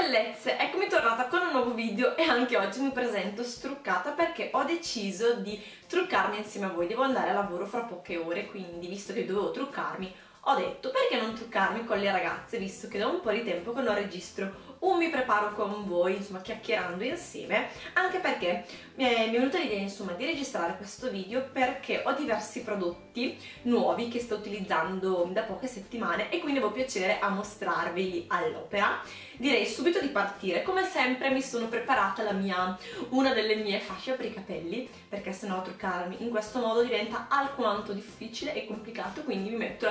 bellezze, eccomi tornata con un nuovo video e anche oggi mi presento struccata perché ho deciso di truccarmi insieme a voi. Devo andare a lavoro fra poche ore, quindi visto che dovevo truccarmi ho detto perché non truccarmi con le ragazze, visto che da un po' di tempo che non registro un mi preparo con voi, insomma chiacchierando insieme, anche perché mi è venuta l'idea insomma di registrare questo video perché ho diversi prodotti nuovi che sto utilizzando da poche settimane e quindi avevo piacere a mostrarveli all'opera. Direi subito di partire. Come sempre mi sono preparata una delle mie fasce per i capelli, perché sennò truccarmi in questo modo diventa alquanto difficile e complicato, quindi mi metto la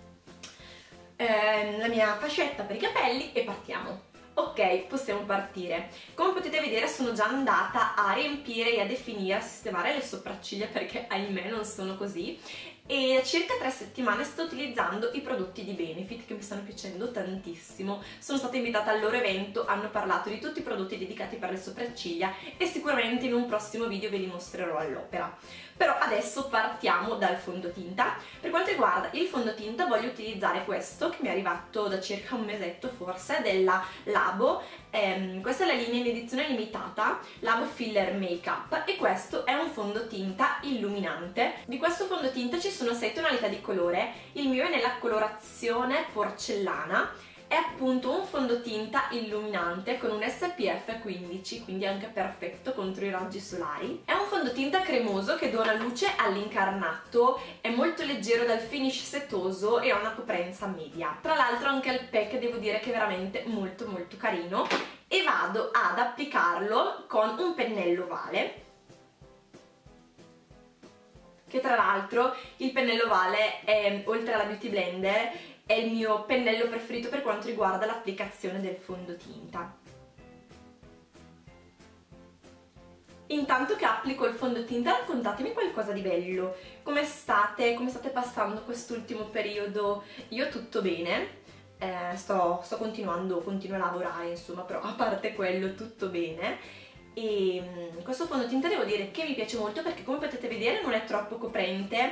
mia fascetta per i capelli e partiamo. Ok, possiamo partire. Come potete vedere sono già andata a riempire e a definire, a sistemare le sopracciglia perché ahimè non sono così, e da circa 3 settimane sto utilizzando i prodotti di Benefit che mi stanno piacendo tantissimo. Sono stata invitata al loro evento, hanno parlato di tutti i prodotti dedicati per le sopracciglia e sicuramente in un prossimo video ve li mostrerò all'opera. Però adesso partiamo dal fondotinta. Per quanto riguarda il fondotinta voglio utilizzare questo che mi è arrivato da circa un mesetto forse, della Labo. Questa è la linea in edizione limitata, Labo Filler Makeup, e questo è un fondotinta illuminante. Di questo fondotinta ci sono 6 tonalità di colore, il mio è nella colorazione porcellana. È appunto un fondotinta illuminante con un SPF 15, quindi anche perfetto contro i raggi solari. È un fondotinta cremoso che dona luce all'incarnato, è molto leggero dal finish setoso e ha una coprenza media. Tra l'altro anche il pack devo dire che è veramente molto molto carino, e vado ad applicarlo con un pennello ovale, che tra l'altro il pennello ovale è, oltre alla Beauty Blender, è il mio pennello preferito per quanto riguarda l'applicazione del fondotinta. Intanto che applico il fondotinta raccontatemi qualcosa di bello. Come state passando quest'ultimo periodo? Io tutto bene, continuo a lavorare insomma, però a parte quello tutto bene. E questo fondotinta devo dire che mi piace molto perché, come potete vedere, non è troppo coprente,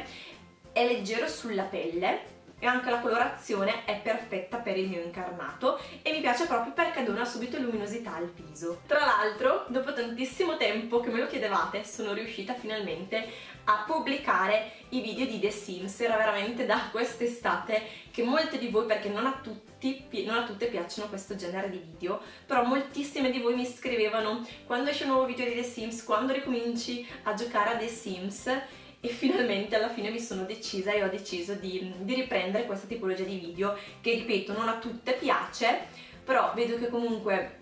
è leggero sulla pelle e anche la colorazione è perfetta per il mio incarnato e mi piace proprio perché dona subito luminosità al viso. Tra l'altro, dopo tantissimo tempo che me lo chiedevate, sono riuscita finalmente a pubblicare i video di The Sims. Era veramente da quest'estate che molte di voi, perché non a tutte piacciono questo genere di video, però moltissime di voi mi scrivevano: quando esce un nuovo video di The Sims, quando ricominci a giocare a The Sims? E finalmente alla fine mi sono decisa e ho deciso di riprendere questa tipologia di video che, ripeto, non a tutte piace, però vedo che comunque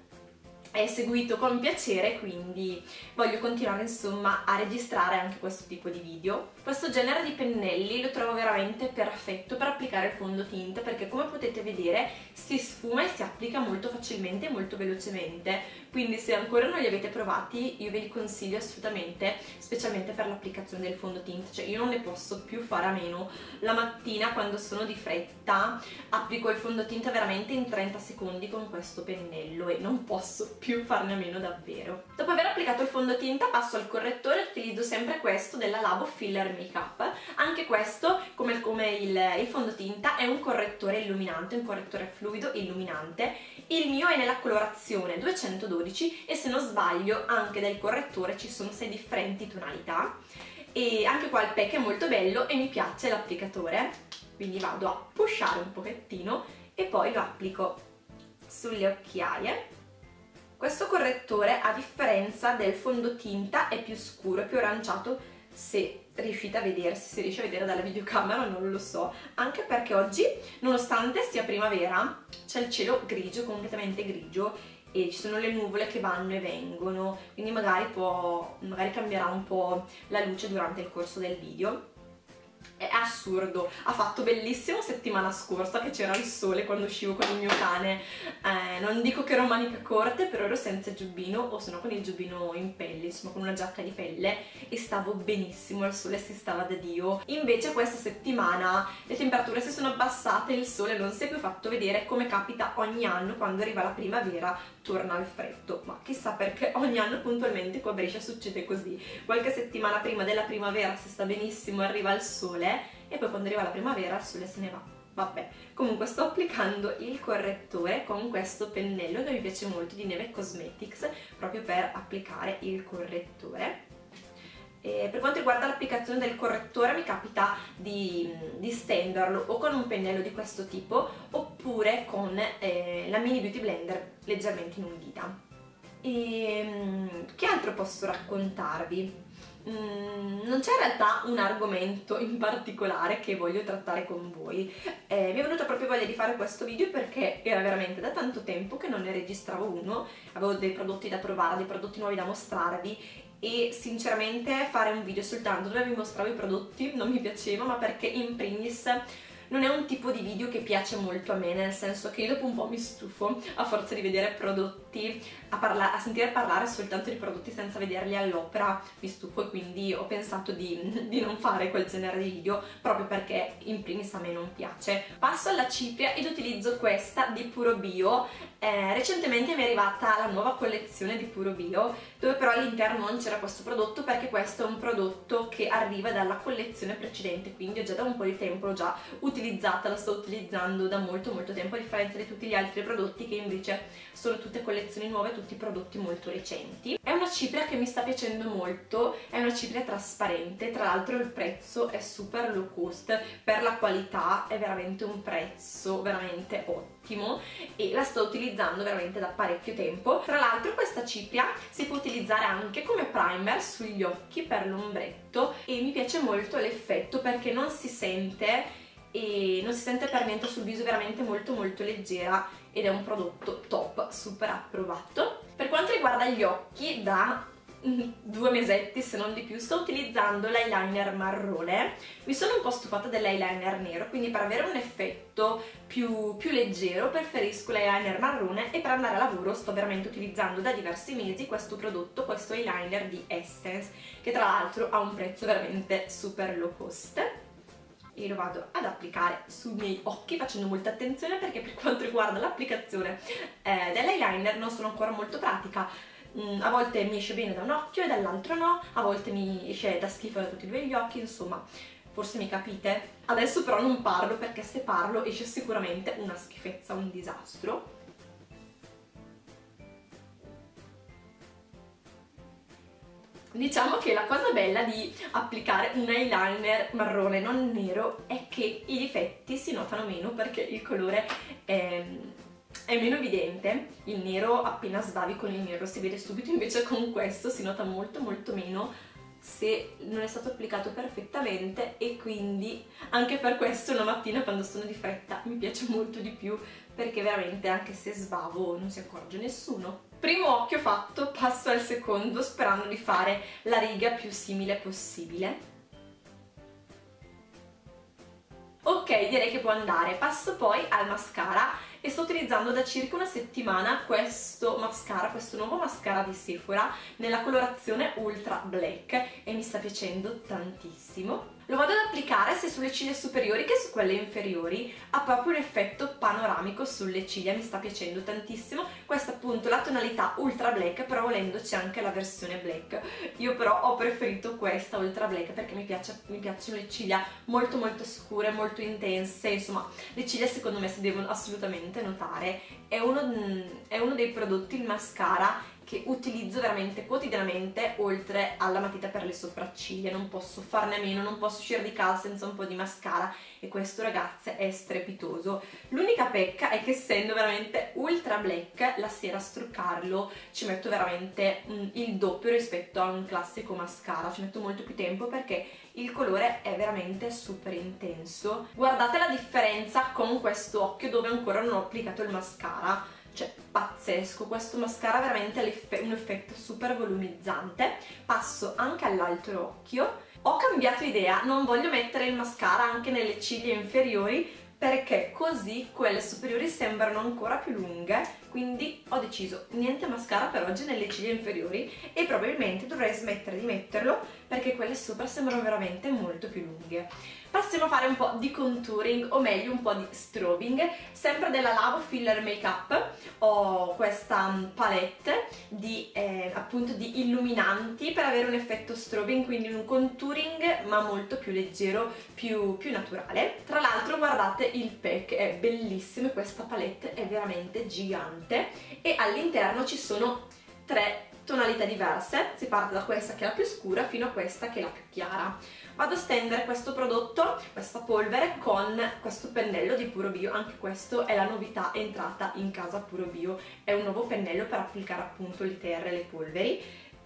è seguito con piacere, quindi voglio continuare insomma a registrare anche questo tipo di video. Questo genere di pennelli lo trovo veramente perfetto per applicare il fondotinta perché, come potete vedere, si sfuma e si applica molto facilmente e molto velocemente, quindi se ancora non li avete provati io ve li consiglio assolutamente, specialmente per l'applicazione del fondotinta. Cioè io non ne posso più fare a meno. La mattina, quando sono di fretta, applico il fondotinta veramente in 30 secondi con questo pennello e non posso più farne a meno davvero. Dopo aver applicato il fondotinta passo al correttore. Utilizzo sempre questo della Labo Filler Makeup. Anche questo, come il fondotinta, è un correttore illuminante, un correttore fluido illuminante. Il mio è nella colorazione 212 e, se non sbaglio, anche del correttore ci sono 6 differenti tonalità. E anche qua il pack è molto bello e mi piace l'applicatore, quindi vado a pushare un pochettino e poi lo applico sulle occhiaie. Questo correttore, a differenza del fondotinta, è più scuro, è più aranciato, se riuscite a vedere, se si riesce a vedere dalla videocamera non lo so, anche perché oggi, nonostante sia primavera, c'è il cielo grigio, completamente grigio, e ci sono le nuvole che vanno e vengono, quindi magari cambierà un po' la luce durante il corso del video. È assurdo, ha fatto bellissimo settimana scorsa che c'era il sole quando uscivo con il mio cane, non dico che ero manica corte, però ero senza giubbino, o se no con il giubbino in pelle, insomma con una giacca di pelle, e stavo benissimo, il sole si stava da Dio. Invece questa settimana le temperature si sono abbassate, il sole non si è più fatto vedere, come capita ogni anno quando arriva la primavera, torna il freddo, ma chissà perché ogni anno puntualmente qua a Brescia succede così. Qualche settimana prima della primavera si sta benissimo, arriva il sole, e poi quando arriva la primavera il sole se ne va. vabbè. Comunque sto applicando il correttore con questo pennello che mi piace molto, di Neve Cosmetics, proprio per applicare il correttore. E per quanto riguarda l'applicazione del correttore mi capita di stenderlo o con un pennello di questo tipo oppure con la Mini Beauty Blender leggermente inumidita. E che altro posso raccontarvi? Non c'è in realtà un argomento in particolare che voglio trattare con voi. Mi è venuta proprio voglia di fare questo video perché era veramente da tanto tempo che non ne registravo uno, avevo dei prodotti da provare, dei prodotti nuovi da mostrarvi e sinceramente fare un video soltanto dove vi mostravo i prodotti non mi piaceva, ma perché in primis non è un tipo di video che piace molto a me, nel senso che io dopo un po' mi stufo a forza di vedere prodotti, a sentire parlare soltanto di prodotti senza vederli all'opera, mi stufo, e quindi ho pensato di non fare quel genere di video proprio perché in primis a me non piace. Passo alla cipria ed utilizzo questa di Puro Bio. Recentemente mi è arrivata la nuova collezione di Puro Bio, dove però all'interno non c'era questo prodotto perché questo è un prodotto che arriva dalla collezione precedente, quindi ho già da un po' di tempo, l'ho già utilizzata, la sto utilizzando da molto tempo, a differenza di tutti gli altri prodotti che invece sono tutte collezioni nuove, tutti prodotti molto recenti. È una cipria che mi sta piacendo molto, è una cipria trasparente, tra l'altro il prezzo è super low cost, per la qualità è veramente un prezzo veramente ottimo e la sto utilizzando veramente da parecchio tempo. Tra l'altro questa cipria si può utilizzare anche come primer sugli occhi per l'ombretto e mi piace molto l'effetto perché non si sente per niente sul viso, è veramente molto leggera ed è un prodotto top, super approvato. Per quanto riguarda gli occhi, da 2 mesetti se non di più sto utilizzando l'eyeliner marrone. Mi sono un po' stufata dell'eyeliner nero, quindi per avere un effetto più leggero preferisco l'eyeliner marrone e per andare a lavoro sto veramente utilizzando da diversi mesi questo prodotto, questo eyeliner di Essence, che tra l'altro ha un prezzo veramente super low cost. E lo vado ad applicare sui miei occhi facendo molta attenzione perché per quanto riguarda l'applicazione dell'eyeliner non sono ancora molto pratica. A volte mi esce bene da un occhio e dall'altro no, a volte mi esce da schifo da tutti e due gli occhi, insomma, forse mi capite? Adesso però non parlo perché se parlo esce sicuramente una schifezza, un disastro. Diciamo che la cosa bella di applicare un eyeliner marrone, non nero, è che i difetti si notano meno perché il colore è meno evidente. Il nero, appena sbavi con il nero si vede subito, invece con questo si nota molto meno se non è stato applicato perfettamente e quindi anche per questo la mattina quando sono di fretta mi piace molto di più perché veramente anche se sbavo non si accorge nessuno. Primo occhio fatto, passo al secondo sperando di fare la riga più simile possibile. Ok, direi che può andare. Passo poi al mascara e sto utilizzando da circa una settimana questo mascara, questo nuovo mascara di Sephora nella colorazione Ultra Black e mi sta piacendo tantissimo. Lo vado ad applicare sia sulle ciglia superiori che su quelle inferiori, ha proprio un effetto panoramico sulle ciglia, mi sta piacendo tantissimo. Questa è appunto la tonalità Ultra Black, però volendoci anche la versione black. Io però ho preferito questa Ultra Black perché mi piacciono le ciglia molto scure, molto intense, insomma le ciglia secondo me si devono assolutamente notare. È uno dei prodotti, il mascara, che utilizzo veramente quotidianamente oltre alla matita per le sopracciglia, non posso farne a meno, non posso uscire di casa senza un po' di mascara e questo ragazze è strepitoso. L'unica pecca è che essendo veramente ultra black la sera a struccarlo ci metto veramente il doppio rispetto a un classico mascara, ci metto molto più tempo perché il colore è veramente super intenso. Guardate la differenza con questo occhio dove ancora non ho applicato il mascara, cioè pazzesco, questo mascara veramente ha un effetto super volumizzante. Passo anche all'altro occhio. Ho cambiato idea, non voglio mettere il mascara anche nelle ciglia inferiori perché così quelle superiori sembrano ancora più lunghe, quindi ho deciso niente mascara per oggi nelle ciglia inferiori e probabilmente dovrei smettere di metterlo perché quelle sopra sembrano veramente molto più lunghe. Passiamo a fare un po' di contouring, o meglio un po' di strobing. Sempre della Labo Filler Makeup ho questa palette di appunto di illuminanti per avere un effetto strobing, quindi un contouring ma molto più leggero, più naturale. Tra l'altro guardate il pack, è bellissimo, questa palette è veramente gigante e all'interno ci sono 3 tonalità diverse. Si parte da questa che è la più scura fino a questa che è la più chiara. Vado a stendere questo prodotto, questa polvere, con questo pennello di Puro Bio. Anche questo è la novità entrata in casa Puro Bio, è un nuovo pennello per applicare appunto le terre e le polveri.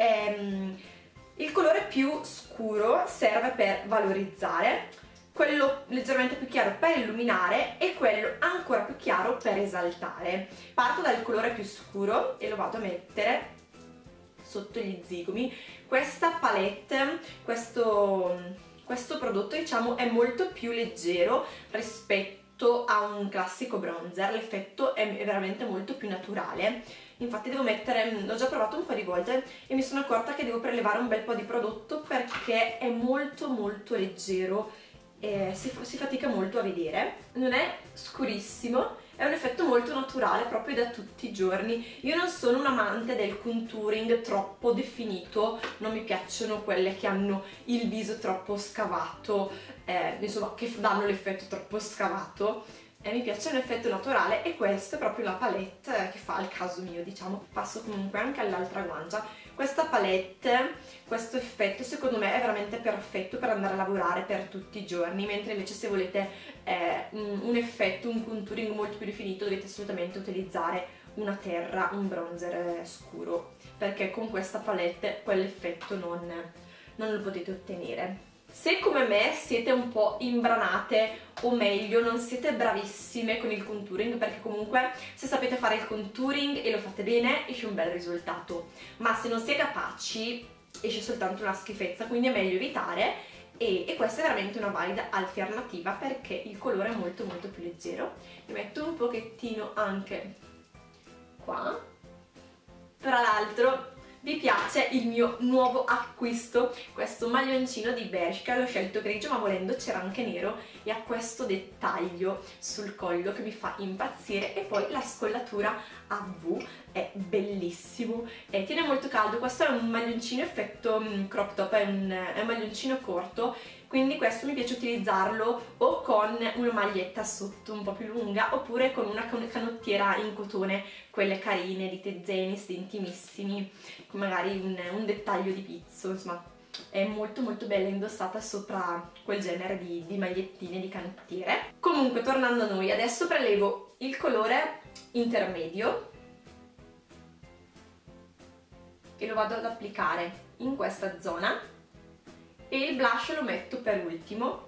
Il colore più scuro serve per valorizzare, quello leggermente più chiaro per illuminare e quello ancora più chiaro per esaltare. Parto dal colore più scuro e lo vado a mettere sotto gli zigomi. Questa palette, questo prodotto diciamo è molto più leggero rispetto a un classico bronzer, l'effetto è veramente molto più naturale. Infatti devo mettere, l'ho già provato un po' di volte e mi sono accorta che devo prelevare un bel po' di prodotto perché è molto leggero e si fatica molto a vedere. Non è scurissimo, è un effetto molto naturale proprio da tutti i giorni. Io non sono un amante del contouring troppo definito, non mi piacciono quelle che hanno il viso troppo scavato, insomma che danno l'effetto troppo scavato. Mi piace l'effetto naturale e questa è proprio la palette che fa il caso mio, diciamo. Passo comunque anche all'altra guancia. Questa palette, questo effetto secondo me è veramente perfetto per andare a lavorare per tutti i giorni, mentre invece se volete un effetto, un contouring molto più definito dovete assolutamente utilizzare una terra, un bronzer scuro, perché con questa palette quell'effetto non lo potete ottenere. Se come me siete un po' imbranate, o meglio non siete bravissime con il contouring, perché comunque se sapete fare il contouring e lo fate bene esce un bel risultato, ma se non siete capaci esce soltanto una schifezza, quindi è meglio evitare. E questa è veramente una valida alternativa perché il colore è molto più leggero. Ne metto un pochettino anche qua. Tra l'altro vi piace il mio nuovo acquisto, questo maglioncino di Bershka, l'ho scelto grigio ma volendo c'era anche nero e ha questo dettaglio sul collo che mi fa impazzire, e poi la scollatura a V è bellissimo e tiene molto caldo. Questo è un maglioncino effetto crop top, è un maglioncino corto, quindi questo mi piace utilizzarlo o con una maglietta sotto un po' più lunga oppure con una canottiera in cotone, quelle carine di Tezenis, intimissimi, con magari un dettaglio di pizzo. Insomma è molto bella indossata sopra quel genere di magliettine, di canottiere. Comunque tornando a noi, adesso prelevo il colore intermedio e lo vado ad applicare in questa zona e il blush lo metto per ultimo.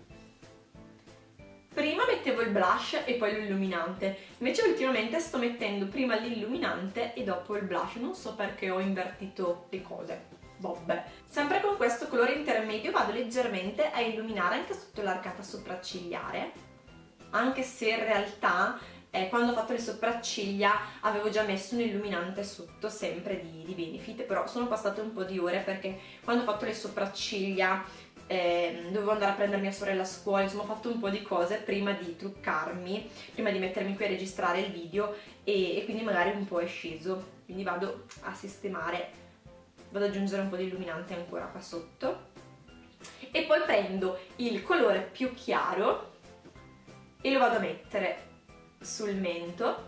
Prima mettevo il blush e poi l'illuminante, invece ultimamente sto mettendo prima l'illuminante e dopo il blush, non so perché ho invertito le cose, vabbè. Sempre con questo colore intermedio vado leggermente a illuminare anche sotto l'arcata sopraccigliare, anche se in realtà quando ho fatto le sopracciglia avevo già messo un illuminante sotto, sempre di Benefit, però sono passate un po' di ore perché quando ho fatto le sopracciglia dovevo andare a prendere mia sorella a scuola, insomma ho fatto un po' di cose prima di truccarmi, prima di mettermi qui a registrare il video e quindi magari un po' è sceso, quindi vado a sistemare, vado ad aggiungere un po' di illuminante ancora qua sotto e poi prendo il colore più chiaro e lo vado a mettere sul mento,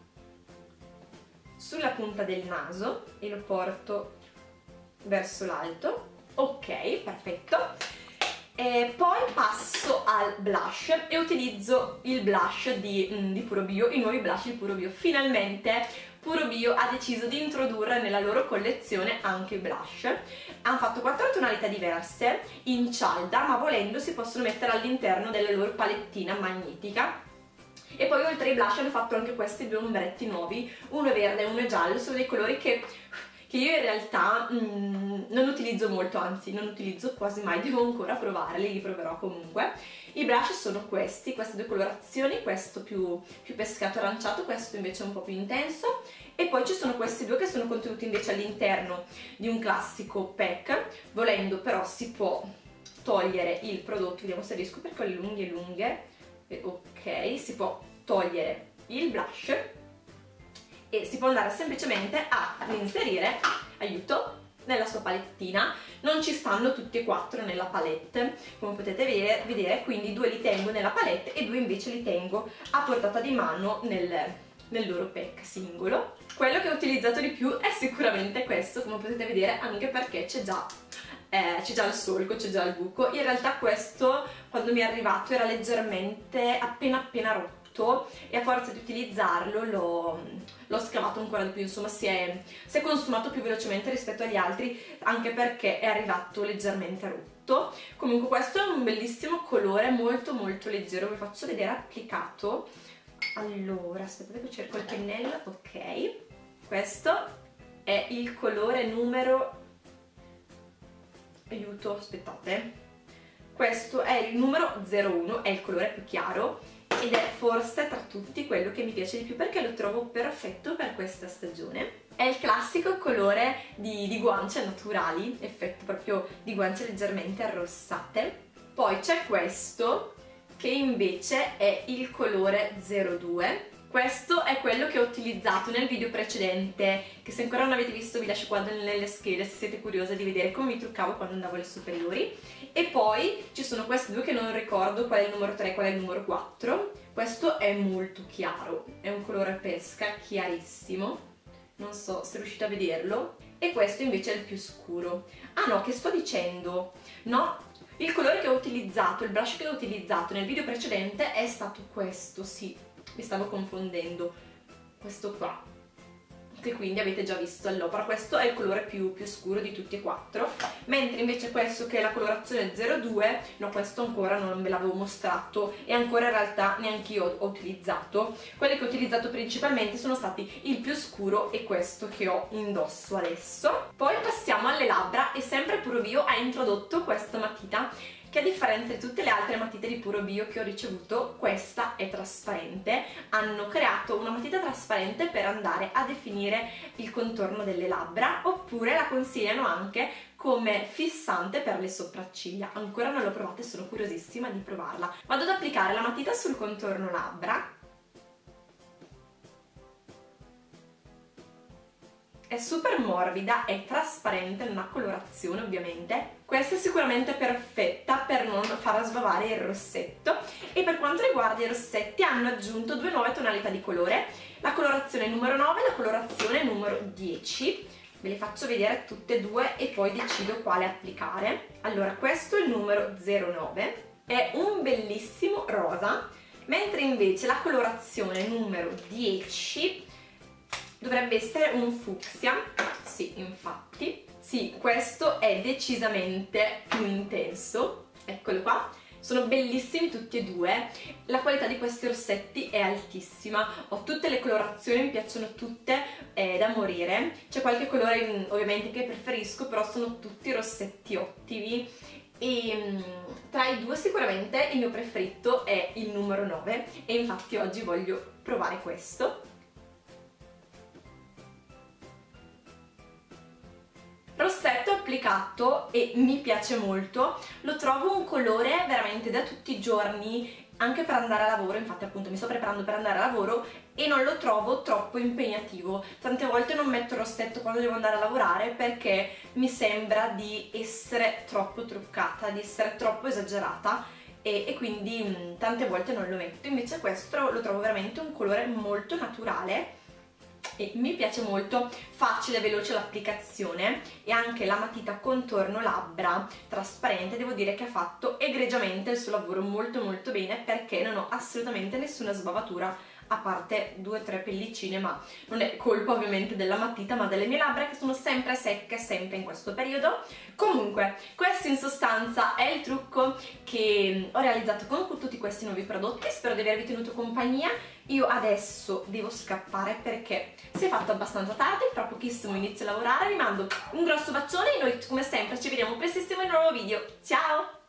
sulla punta del naso e lo porto verso l'alto. Ok, perfetto. E poi passo al blush e utilizzo il blush di Puro Bio, i nuovi blush di Puro Bio. Finalmente Puro Bio ha deciso di introdurre nella loro collezione anche i blush. Hanno fatto 4 tonalità diverse in cialda, ma volendo si possono mettere all'interno della loro palettina magnetica. E poi oltre ai blush hanno fatto anche questi 2 ombretti nuovi, uno è verde e uno è giallo, sono dei colori che io in realtà non utilizzo molto, anzi non utilizzo quasi mai, devo ancora provarli, li proverò comunque. I blush sono queste 2 colorazioni, questo più pescato aranciato, questo invece è un po' più intenso, e poi poi ci sono questi due che sono contenuti invece all'interno di un classico pack. Volendo però si può togliere il prodotto, vediamo se riesco perché ho le lunghe, ok, si può togliere il blush e si può andare semplicemente ad inserire, aiuto, nella sua palettina. Non ci stanno tutti e quattro nella palette, come potete vedere, quindi due li tengo nella palette e due invece li tengo a portata di mano nel loro pack singolo. Quello che ho utilizzato di più è sicuramente questo, come potete vedere, anche perché c'è già il solco, c'è già il buco. In realtà questo, quando mi è arrivato, era leggermente appena rotto e a forza di utilizzarlo l'ho scavato ancora di più, insomma si è consumato più velocemente rispetto agli altri, anche perché è arrivato leggermente rotto. Comunque questo è un bellissimo colore, molto leggero, vi faccio vedere applicato. Allora, aspettate che cerco il pennello, ok. Questo è il colore numero... aiuto, aspettate. Questo è il numero 01, è il colore più chiaro ed è forse tra tutti quello che mi piace di più perché lo trovo perfetto per questa stagione. È il classico colore di guance naturali, effetto proprio di guance leggermente arrossate. Poi c'è questo che invece è il colore 02. Questo è quello che ho utilizzato nel video precedente, che se ancora non avete visto vi lascio qua nelle schede se siete curiose di vedere come mi truccavo quando andavo alle superiori. E poi ci sono questi due che non ricordo qual è il numero 3 e qual è il numero 4. Questo è molto chiaro, è un colore pesca chiarissimo, non so se riuscite a vederlo. E questo invece è il più scuro. Ah no, che sto dicendo? No, il colore che ho utilizzato, il blush che ho utilizzato nel video precedente è stato questo, sì. Mi stavo confondendo, questo qua, che quindi avete già visto all'opera. Questo è il colore più scuro di tutti e quattro, mentre invece questo che è la colorazione 02, no, questo ancora non ve l'avevo mostrato e ancora in realtà neanche io ho utilizzato. Quelli che ho utilizzato principalmente sono stati il più scuro e questo che ho indosso adesso. Poi passiamo alle labbra e sempre Puro Bio ha introdotto questa matita che a differenza di tutte le altre matite di Puro Bio che ho ricevuto, questa è trasparente. Hanno creato una matita trasparente per andare a definire il contorno delle labbra, oppure la consigliano anche come fissante per le sopracciglia. Ancora non l'ho provata e sono curiosissima di provarla. Vado ad applicare la matita sul contorno labbra. È super morbida, è trasparente, non ha colorazione ovviamente. Questa è sicuramente perfetta per non far sbavare il rossetto. E per quanto riguarda i rossetti hanno aggiunto due nuove tonalità di colore, la colorazione numero 9 e la colorazione numero 10. Ve le faccio vedere tutte e due e poi decido quale applicare. Allora, questo è il numero 09, è un bellissimo rosa, mentre invece la colorazione numero 10 dovrebbe essere un fucsia. Sì, infatti. Sì, questo è decisamente più intenso. Eccolo qua. Sono bellissimi tutti e due. La qualità di questi rossetti è altissima. Ho tutte le colorazioni, mi piacciono tutte da morire. C'è qualche colore ovviamente che preferisco, però sono tutti rossetti ottimi. E tra i due sicuramente il mio preferito è il numero 9 e infatti oggi voglio provare questo. Rossetto applicato e mi piace molto, lo trovo un colore veramente da tutti i giorni, anche per andare a lavoro. Infatti appunto mi sto preparando per andare a lavoro e non lo trovo troppo impegnativo. Tante volte non metto il rossetto quando devo andare a lavorare perché mi sembra di essere troppo truccata, di essere troppo esagerata e quindi tante volte non lo metto. Invece questo lo trovo veramente un colore molto naturale e mi piace molto, facile e veloce l'applicazione, e anche la matita contorno labbra trasparente devo dire che ha fatto egregiamente il suo lavoro molto bene, perché non ho assolutamente nessuna sbavatura, a parte 2 o 3 pellicine, ma non è colpa ovviamente della matita ma delle mie labbra che sono sempre secche, sempre in questo periodo. Comunque questo in sostanza è il trucco che ho realizzato con tutti questi nuovi prodotti. Spero di avervi tenuto compagnia. Io adesso devo scappare perché si è fatto abbastanza tardi, fra pochissimo inizio a lavorare. Vi mando un grosso bacione e noi come sempre ci vediamo prestissimo in un nuovo video. Ciao!